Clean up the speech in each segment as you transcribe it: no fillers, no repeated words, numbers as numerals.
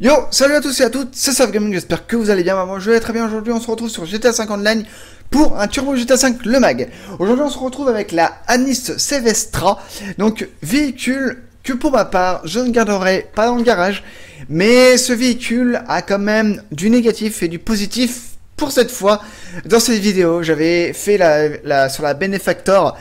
Yo, salut à tous et à toutes, c'est SafGaming, j'espère que vous allez bien. Moi je vais très bien. Aujourd'hui on se retrouve sur GTA 5 Online pour un Turbo GTA 5 Le Mag. Aujourd'hui on se retrouve avec la Anis Sevestra, donc véhicule que pour ma part je ne garderai pas dans le garage, mais ce véhicule a quand même du négatif et du positif. Pour cette fois, dans cette vidéo, j'avais fait sur la Benefactor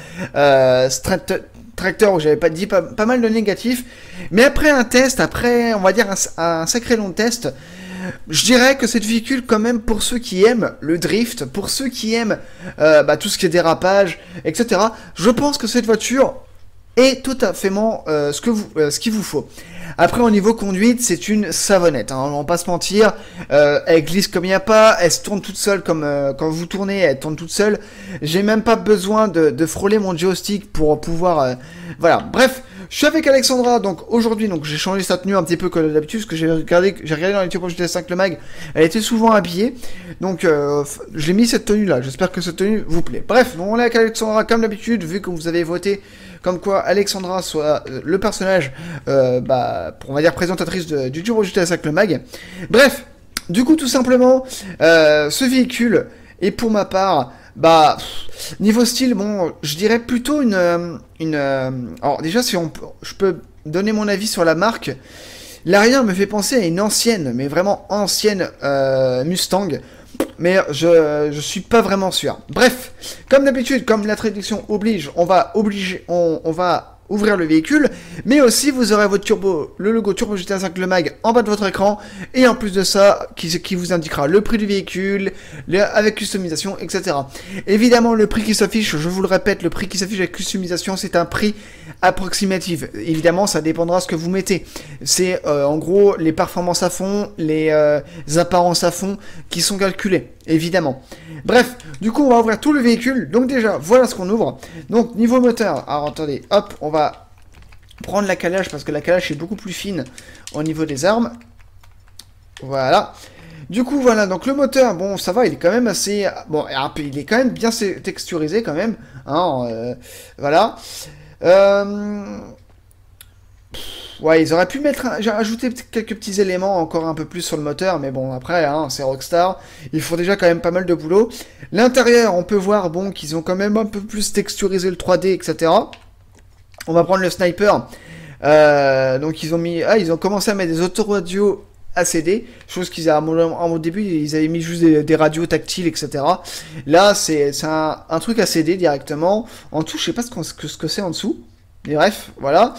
tracteur où j'avais pas dit pas mal de négatifs, mais après un test, après on va dire un sacré long test, je dirais que cette véhicule quand même pour ceux qui aiment le drift, pour ceux qui aiment tout ce qui est dérapage, etc. Je pense que cette voiture est tout à fait ce qu'il vous faut. Après, au niveau conduite, c'est une savonnette, hein, on va pas se mentir. Elle glisse comme il n'y a pas, elle se tourne toute seule comme quand vous tournez, elle tourne toute seule. J'ai même pas besoin de frôler mon joystick pour pouvoir... voilà, bref, je suis avec Alexandra, donc aujourd'hui, donc j'ai changé sa tenue un petit peu comme d'habitude, parce que j'ai regardé dans les Turbo GTA 5 Le Mag, elle était souvent habillée, donc j'ai mis cette tenue-là, j'espère que cette tenue vous plaît. Bref, donc on est avec Alexandra comme d'habitude, vu que vous avez voté comme quoi Alexandra soit le personnage, on va dire présentatrice du Turbo GTA 5 Le Mag. Bref, du coup tout simplement, ce véhicule est pour ma part, niveau style, bon, je dirais plutôt alors déjà si je peux donner mon avis sur la marque, l'arrière me fait penser à une ancienne, mais vraiment ancienne Mustang. Mais je suis pas vraiment sûr. Bref, comme d'habitude, comme la traduction oblige, on va ouvrir le véhicule, mais aussi vous aurez le logo Turbo GTA 5 Le Mag en bas de votre écran, et en plus de ça, qui vous indiquera le prix du véhicule, avec customisation, etc. Évidemment, le prix qui s'affiche, je vous le répète, le prix qui s'affiche avec customisation, c'est un prix approximatif. Évidemment, ça dépendra de ce que vous mettez. C'est en gros les performances à fond, les apparences à fond qui sont calculées, évidemment. Bref, du coup, on va ouvrir tout le véhicule. Donc déjà, voilà ce qu'on ouvre. Donc, niveau moteur, alors attendez, hop, on va prendre la calage parce que la calage est beaucoup plus fine au niveau des armes. Voilà. Du coup, voilà, donc le moteur, bon, ça va, il est quand même assez... Bon, il est quand même bien texturisé quand même. Hein, voilà. Ouais, ils auraient pu j'ai rajouté quelques petits éléments encore un peu plus sur le moteur, mais bon, après, hein, c'est Rockstar, ils font déjà quand même pas mal de boulot. L'intérieur, on peut voir, bon, qu'ils ont quand même un peu plus texturisé le 3D, etc. On va prendre le sniper. Donc ils ont commencé à mettre des autoradios ACD, chose qu'ils avaient au début, ils avaient mis juste des radios tactiles, etc. Là, c'est un truc ACD directement. En dessous, je sais pas ce que c'est en dessous. Mais bref, voilà.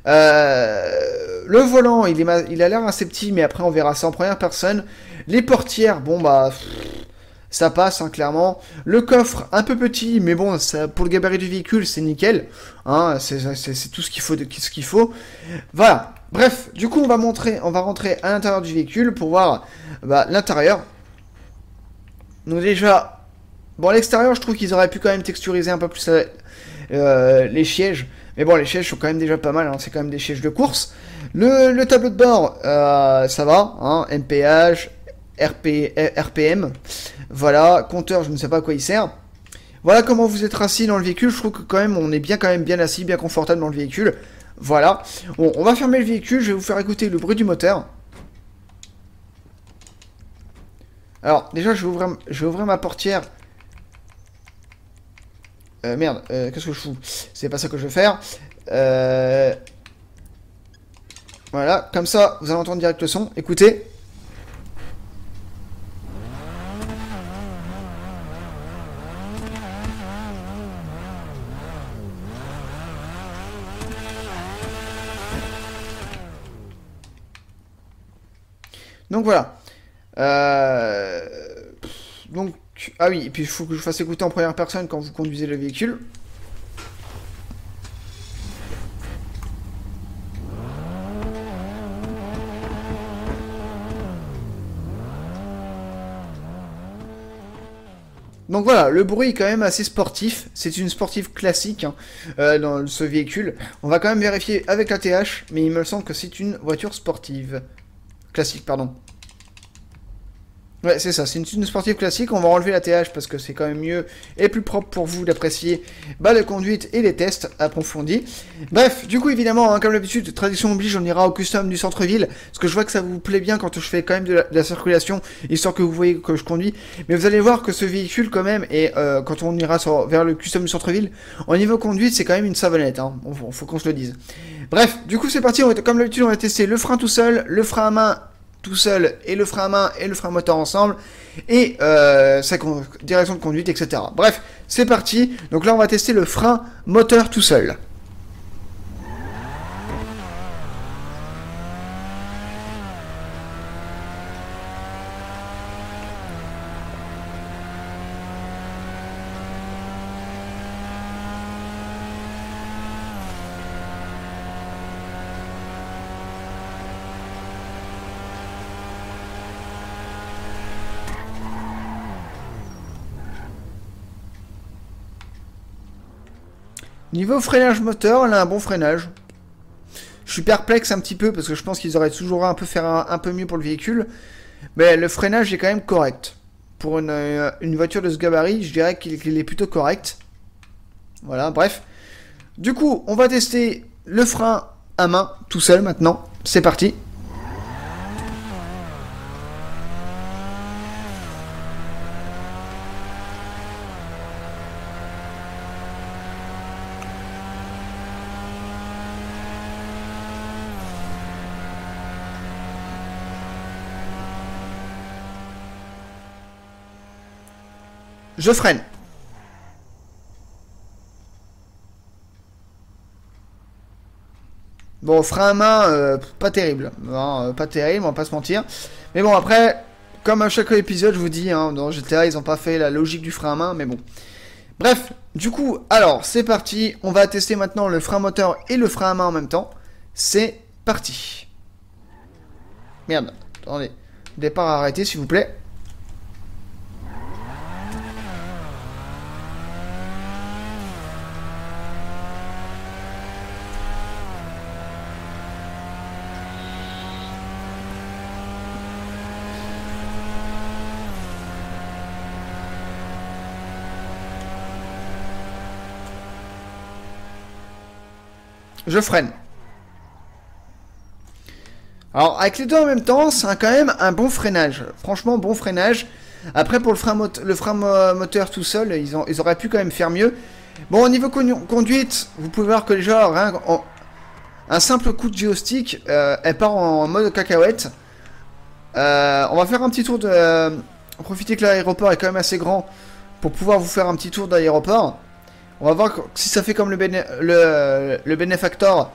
Le volant, il a l'air assez petit, mais après on verra ça en première personne. Les portières, bon ça passe, hein, clairement. Le coffre, un peu petit, mais bon, pour le gabarit du véhicule, c'est nickel. Hein, c'est tout ce qu'il faut. Voilà. Bref, du coup, on va rentrer à l'intérieur du véhicule pour voir l'intérieur. Donc déjà, bon, à l'extérieur, je trouve qu'ils auraient pu quand même texturiser un peu plus les sièges. Mais bon, les sièges sont quand même déjà pas mal, hein, c'est quand même des sièges de course. Le tableau de bord, ça va, hein, MPH, RPM, voilà, compteur, je ne sais pas à quoi il sert. Voilà comment vous êtes assis dans le véhicule, je trouve que quand même, on est quand même bien assis, bien confortable dans le véhicule. Voilà, bon, on va fermer le véhicule, je vais vous faire écouter le bruit du moteur. Alors, déjà, je vais ouvrir ma portière. Merde, qu'est-ce que je fous? C'est pas ça que je veux faire. Voilà, comme ça, vous allez entendre direct le son. Écoutez. Donc voilà. Donc, ah oui, et puis il faut que je fasse écouter en première personne quand vous conduisez le véhicule. Donc voilà, le bruit est quand même assez sportif. C'est une sportive classique, hein, dans ce véhicule. On va quand même vérifier avec la TH, mais il me semble que c'est une voiture sportive. Classique, pardon. Ouais, c'est ça, c'est une tenue sportive classique, on va enlever la TH parce que c'est quand même mieux et plus propre pour vous d'apprécier la conduite et les tests approfondis. Bref, du coup évidemment, hein, comme d'habitude, tradition oblige, on ira au custom du centre-ville, parce que je vois que ça vous plaît bien quand je fais quand même de la circulation, histoire que vous voyez que je conduis, mais vous allez voir que ce véhicule quand même, et quand on ira vers le custom du centre-ville, au niveau conduite, c'est quand même une savonnette, hein. Faut qu'on se le dise. Bref, du coup c'est parti, comme d'habitude on va tester le frein tout seul, le frein à main tout seul et le frein à main et le frein moteur ensemble et sa direction de conduite, etc. Bref, c'est parti. Donc là on va tester le frein moteur tout seul. Niveau freinage moteur, elle a un bon freinage. Je suis perplexe un petit peu parce que je pense qu'ils auraient toujours un peu faire un peu mieux pour le véhicule. Mais le freinage est quand même correct. Pour une voiture de ce gabarit, je dirais qu'il est plutôt correct. Voilà, bref. Du coup, on va tester le frein à main tout seul maintenant. C'est parti. Je freine. Bon, frein à main, pas terrible. Non, pas terrible, on va pas se mentir. Mais bon, après, comme à chaque épisode, je vous dis, hein, dans GTA, ils ont pas fait la logique du frein à main, mais bon. Bref, du coup, alors, c'est parti. On va tester maintenant le frein moteur et le frein à main en même temps. C'est parti. Merde, attendez. Départ arrêté, s'il vous plaît. Je freine. Alors, avec les deux en même temps, c'est quand même un bon freinage. Franchement, bon freinage. Après, pour le frein moteur tout seul, ils auraient pu quand même faire mieux. Bon, au niveau conduite, vous pouvez voir que déjà, un simple coup de joystick, elle part en mode cacahuète. On va faire un petit tour de... profiter que l'aéroport est quand même assez grand pour pouvoir vous faire un petit tour d'aéroport. On va voir si ça fait comme le Benefactor.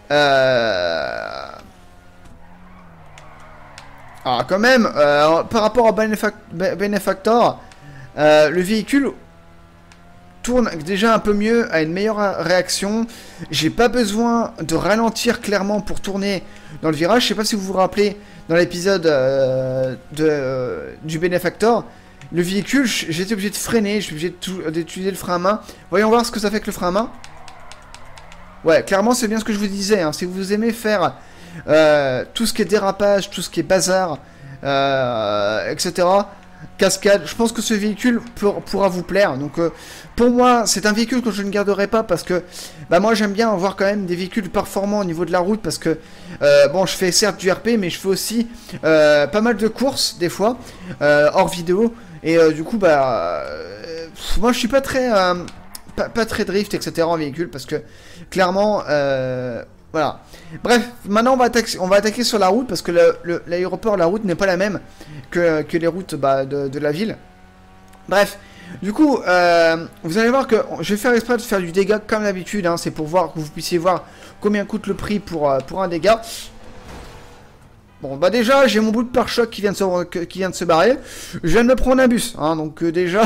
Alors quand même, par rapport au Benefactor, le véhicule tourne déjà un peu mieux, a une meilleure réaction. J'ai pas besoin de ralentir clairement pour tourner dans le virage. Je sais pas si vous vous rappelez dans l'épisode du Benefactor. Le véhicule, j'étais obligé de freiner, je suis obligé d'utiliser le frein à main. Voyons voir ce que ça fait avec le frein à main. Ouais, clairement, c'est bien ce que je vous disais. Hein. Si vous aimez faire tout ce qui est dérapage, tout ce qui est bazar, etc., cascade, je pense que ce véhicule pourra vous plaire. Donc, pour moi, c'est un véhicule que je ne garderai pas parce que moi, j'aime bien avoir quand même des véhicules performants au niveau de la route parce que, bon, je fais certes du RP, mais je fais aussi pas mal de courses, des fois, hors vidéo. Et du coup, moi je suis pas très pas très drift, etc. en véhicule parce que clairement, voilà. Bref, maintenant on va attaquer sur la route parce que l'aéroport, la route n'est pas la même que les routes de la ville. Bref, du coup, vous allez voir que je vais faire exprès de faire du dégât comme d'habitude. Hein, c'est pour voir que vous puissiez voir combien coûte le prix pour un dégât. Bon, déjà, j'ai mon bout de pare-choc qui vient de se barrer. Je viens de me prendre un bus, hein, donc déjà...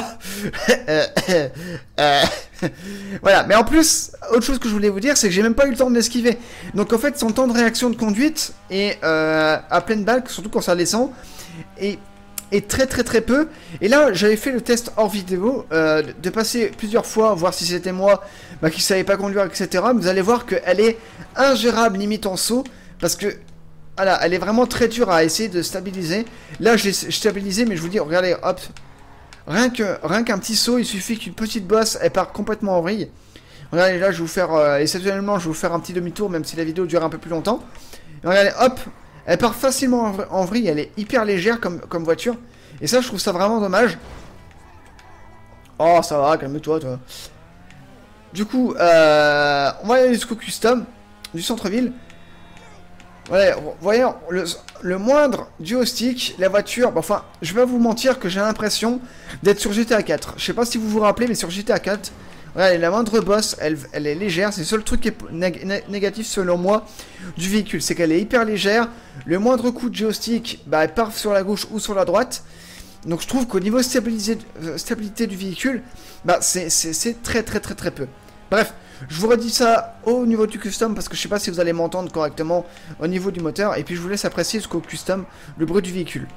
voilà, mais en plus, autre chose que je voulais vous dire, c'est que j'ai même pas eu le temps de l'esquiver. Donc en fait, son temps de réaction de conduite est à pleine balle, surtout quand ça descend, et très peu. Et là, j'avais fait le test hors vidéo, de passer plusieurs fois, voir si c'était moi qui savais pas conduire, etc. Mais vous allez voir qu'elle est ingérable limite en saut, parce que voilà, elle est vraiment très dure à essayer de stabiliser. Là, j'ai stabilisé, mais je vous dis, regardez, hop. Rien qu'un petit saut, il suffit qu'une petite bosse, elle part complètement en vrille. Regardez, là, je vais vous faire, exceptionnellement, je vais vous faire un petit demi-tour, même si la vidéo dure un peu plus longtemps. Et regardez, hop, elle part facilement en vrille, elle est hyper légère comme voiture. Et ça, je trouve ça vraiment dommage. Oh, ça va, calme-toi, toi. Du coup, on va aller jusqu'au custom du centre-ville. Voilà, voyez, le moindre joystick, la voiture, bon, enfin, je vais pas vous mentir que j'ai l'impression d'être sur GTA 4. Je sais pas si vous vous rappelez, mais sur GTA 4, voilà, la moindre bosse, elle est légère. C'est le seul truc qui est négatif selon moi du véhicule, c'est qu'elle est hyper légère. Le moindre coup de joystick, bah, elle part sur la gauche ou sur la droite. Donc je trouve qu'au niveau stabilité du véhicule, bah, c'est très peu. Bref. Je vous redis ça au niveau du custom parce que je sais pas si vous allez m'entendre correctement au niveau du moteur. Et puis je vous laisse apprécier jusqu'au custom le bruit du véhicule.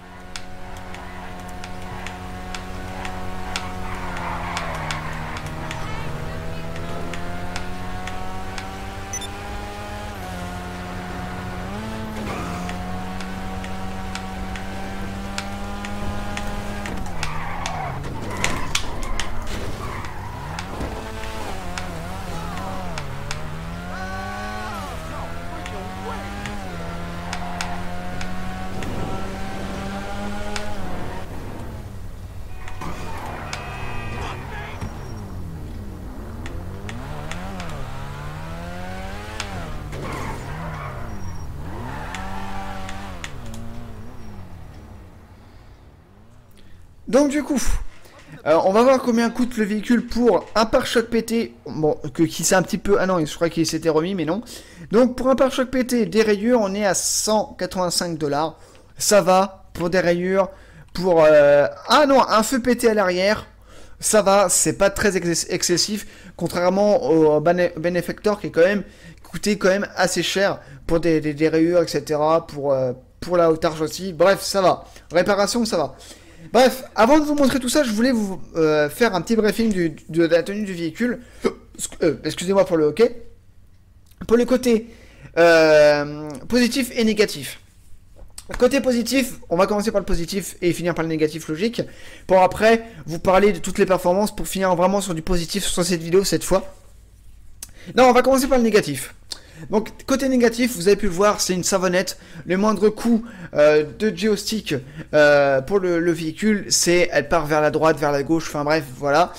Donc du coup, on va voir combien coûte le véhicule pour un pare-choc pété. Bon, qui c'est un petit peu... Ah non, je crois qu'il s'était remis, mais non. Donc pour un pare-choc pété, des rayures, on est à 185 $. Ça va pour des rayures. Pour... Ah non, un feu pété à l'arrière. Ça va, c'est pas très excessif. Contrairement au Benefactor qui est quand même coûté quand même assez cher pour des rayures, etc. Pour la haute arche aussi. Bref, ça va. Réparation, ça va. Bref, avant de vous montrer tout ça, je voulais vous faire un petit briefing de la tenue du véhicule. Excusez-moi pour le hockey. Pour le côté positif et négatif. Côté positif, on va commencer par le positif et finir par le négatif logique. Pour après, vous parler de toutes les performances pour finir vraiment sur du positif sur cette vidéo cette fois. Non, on va commencer par le négatif. Donc, côté négatif, vous avez pu le voir, c'est une savonnette. Le moindre coup de joystick pour le véhicule, elle part vers la droite, vers la gauche, enfin bref, voilà.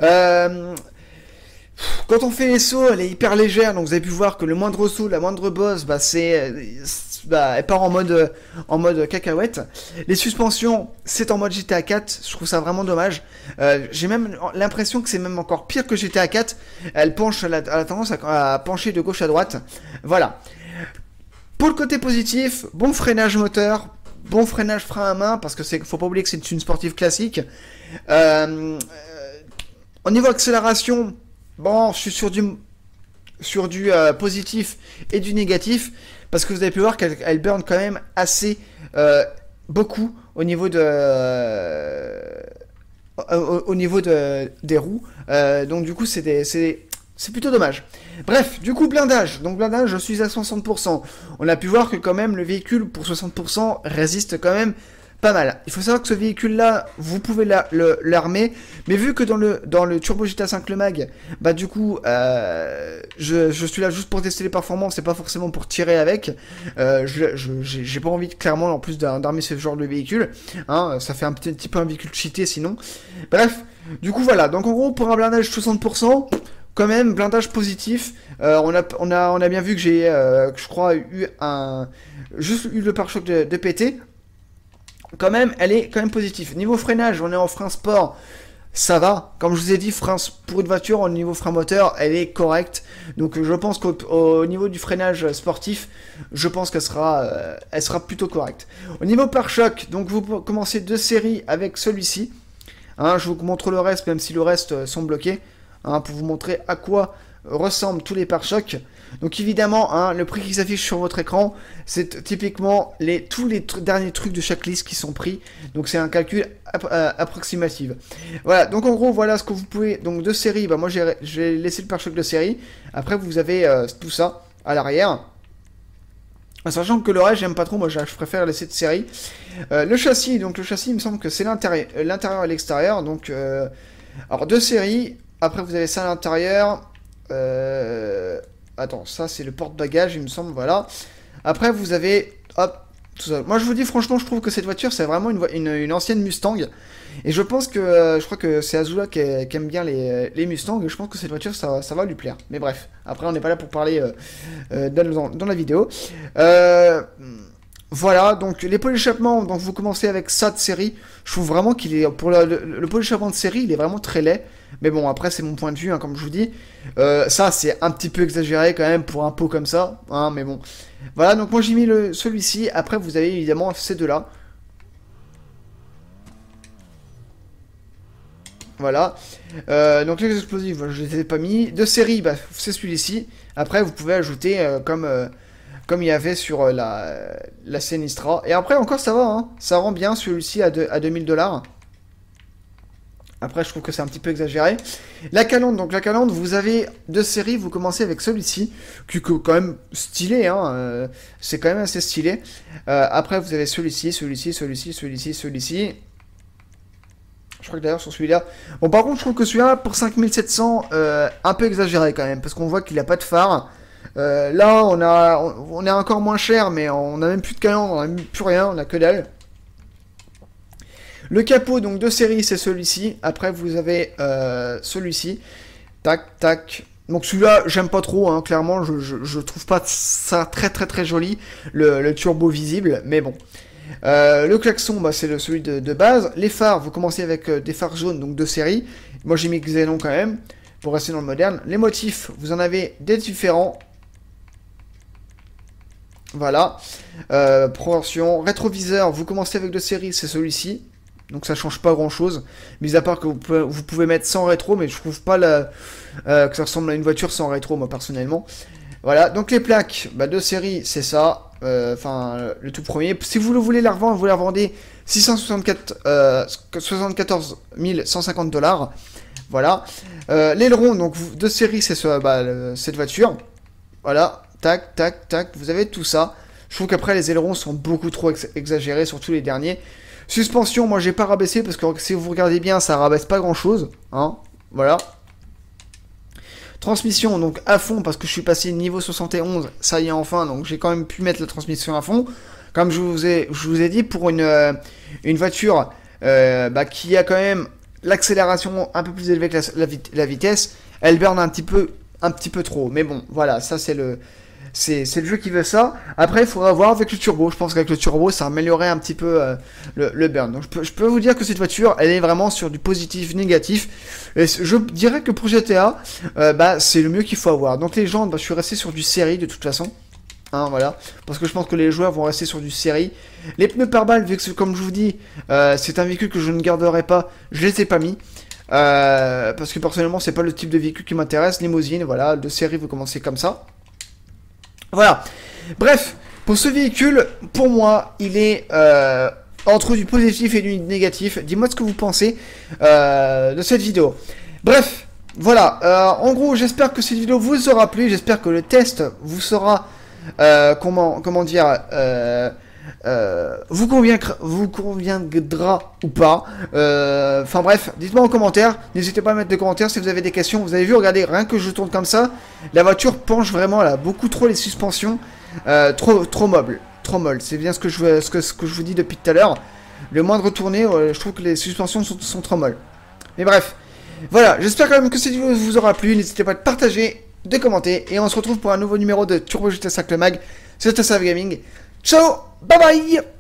Quand on fait les sauts, elle est hyper légère, donc vous avez pu voir que le moindre saut, la moindre bosse, bah, elle part en mode cacahuète. Les suspensions, c'est en mode GTA 4, je trouve ça vraiment dommage. J'ai même l'impression que c'est même encore pire que GTA 4. Elle a tendance à pencher de gauche à droite. Voilà. Pour le côté positif, bon freinage moteur, bon freinage frein à main, parce que faut pas oublier que c'est une sportive classique. Au niveau accélération, bon, je suis sur du positif et du négatif, parce que vous avez pu voir qu'elle burn quand même assez beaucoup au niveau des roues. Donc du coup, c'est plutôt dommage. Bref, du coup, blindage. Donc blindage, je suis à 60%. On a pu voir que quand même le véhicule pour 60% résiste quand même pas mal. Il faut savoir que ce véhicule-là, vous pouvez l'armer, mais vu que dans le Turbo GTA 5 Le Mag, bah du coup, je suis là juste pour tester les performances, c'est pas forcément pour tirer avec. J'ai pas envie clairement en plus d'armer ce genre de véhicule, hein, ça fait un petit peu un véhicule cheaté sinon. Bref, du coup voilà. Donc en gros pour un blindage 60%. Quand même, blindage positif. On a bien vu que j'ai, je crois, juste eu le pare-choc de pété. Quand même, elle est quand même positive. Niveau freinage, on est en frein sport, ça va. Comme je vous ai dit, frein pour une voiture, au niveau frein moteur, elle est correcte. Donc je pense qu'au niveau du freinage sportif, je pense qu'elle sera plutôt correcte. Au niveau pare-choc, donc vous commencez de série avec celui-ci. Hein, je vous montre le reste, même si le reste sont bloqués. Hein, pour vous montrer à quoi ressemblent tous les pare-chocs. Donc évidemment, hein, le prix qui s'affiche sur votre écran, c'est typiquement tous les derniers trucs de chaque liste qui sont pris. Donc c'est un calcul approximatif. Voilà, donc en gros, voilà ce que vous pouvez... Donc de série, bah moi j'ai laissé le pare-choc de série. Après vous avez tout ça à l'arrière. Sachant que le reste, j'aime pas trop, moi je préfère laisser de série. Le châssis, donc le châssis, il me semble que c'est l'intérieur et l'extérieur. Donc, alors deux séries. Après, vous avez ça à l'intérieur. Attends, ça c'est le porte-bagages, il me semble, voilà. Après, vous avez, hop, tout ça. Moi, je vous dis, franchement, je trouve que cette voiture, c'est vraiment une ancienne Mustang. Et je pense que, je crois que c'est Azula qui aime bien les Mustangs. Et je pense que cette voiture, ça va lui plaire. Mais bref, après, on n'est pas là pour parler dans la vidéo. Voilà, donc les pots d'échappement, donc vous commencez avec ça de série. Je trouve vraiment qu'il est, pour le pot d'échappement de série, il est vraiment très laid. Mais bon, après, c'est mon point de vue, hein, comme je vous dis. Ça, c'est un petit peu exagéré quand même pour un pot comme ça. Hein, mais bon. Voilà, donc moi j'ai mis celui-ci. Après, vous avez évidemment ces deux-là. Voilà. Donc les explosifs, je les ai pas mis. De série, bah, c'est celui-ci. Après, vous pouvez ajouter comme il y avait sur la Sinistra. Et après, encore, ça va. Hein. Ça rend bien celui-ci à 2000 $. Après, je trouve que c'est un petit peu exagéré. La calandre, donc la calandre, vous avez deux séries. Vous commencez avec celui-ci, qui est quand même stylé. Hein, c'est quand même assez stylé. Après, vous avez celui-ci, celui-ci, celui-ci, celui-ci, celui-ci. Je crois que d'ailleurs sur celui-là... Bon, par contre, je trouve que celui-là, pour 5700, un peu exagéré quand même. Parce qu'on voit qu'il n'a pas de phare. Là, on est encore moins cher, mais on n'a même plus de calandre, on n'a même plus rien, on a que dalle. Le capot, donc de série, c'est celui-ci. Après, vous avez celui-ci. Tac, tac. Donc celui-là, j'aime pas trop, hein, clairement, je trouve pas ça très très très joli, le turbo visible, mais bon. Le klaxon, bah, c'est celui de base. Les phares, vous commencez avec des phares jaunes, donc de série. Moi, j'ai mis Xenon quand même, pour rester dans le moderne. Les motifs, vous en avez des différents. Voilà. Proportion. Rétroviseur, vous commencez avec de série, c'est celui-ci. Donc ça change pas grand chose, mis à part que vous pouvez mettre sans rétro, mais je trouve pas que ça ressemble à une voiture sans rétro, moi personnellement. Voilà, donc les plaques, bah, de série, c'est ça, enfin le tout premier. Si vous le voulez la revendre, vous la revendez 74 150 $. Voilà. L'aileron, donc de série, c'est cette voiture. Voilà, tac, tac, tac, vous avez tout ça. Je trouve qu'après les ailerons sont beaucoup trop exagérés, surtout les derniers. Suspension, moi j'ai pas rabaissé parce que si vous regardez bien, ça rabaisse pas grand chose. Hein, voilà. Transmission, donc à fond parce que je suis passé niveau 71, ça y est enfin, donc j'ai quand même pu mettre la transmission à fond. Comme je vous ai dit, pour une voiture qui a quand même l'accélération un peu plus élevée que la vitesse, elle burn un petit peu trop. Mais bon, voilà, ça c'est le jeu qui veut ça. Après, il faudra voir avec le turbo. Je pense qu'avec le turbo, ça améliorerait un petit peu le burn. Donc, je peux vous dire que cette voiture, elle est vraiment sur du positif-négatif. Et je dirais que pour GTA, c'est le mieux qu'il faut avoir. Donc, les jantes, je suis resté sur du série de toute façon. Hein, voilà. Parce que je pense que les joueurs vont rester sur du série. Les pneus pare-balles, vu que, comme je vous dis, c'est un véhicule que je ne garderai pas, je les ai pas mis. Parce que personnellement, c'est pas le type de véhicule qui m'intéresse. Limousine, voilà, de série, vous commencez comme ça. Voilà. Bref, pour ce véhicule, pour moi, il est entre du positif et du négatif. Dis-moi ce que vous pensez de cette vidéo. Bref, voilà. En gros, j'espère que cette vidéo vous aura plu. J'espère que le test vous sera, comment dire, vous conviendra ou pas. Enfin bref, dites-moi en commentaire. N'hésitez pas à mettre des commentaires si vous avez des questions. Vous avez vu, regardez, rien que je tourne comme ça, la voiture penche vraiment là, beaucoup trop les suspensions, trop molle. C'est bien ce que je vous dis depuis tout à l'heure. Le moindre tourné, je trouve que les suspensions sont trop molles. Mais bref, voilà, j'espère quand même que cette vidéo vous aura plu. N'hésitez pas à partager, de commenter, et on se retrouve pour un nouveau numéro de Turbo GTA 5 le Mag. C'était Savgaming. Ciao, bye bye.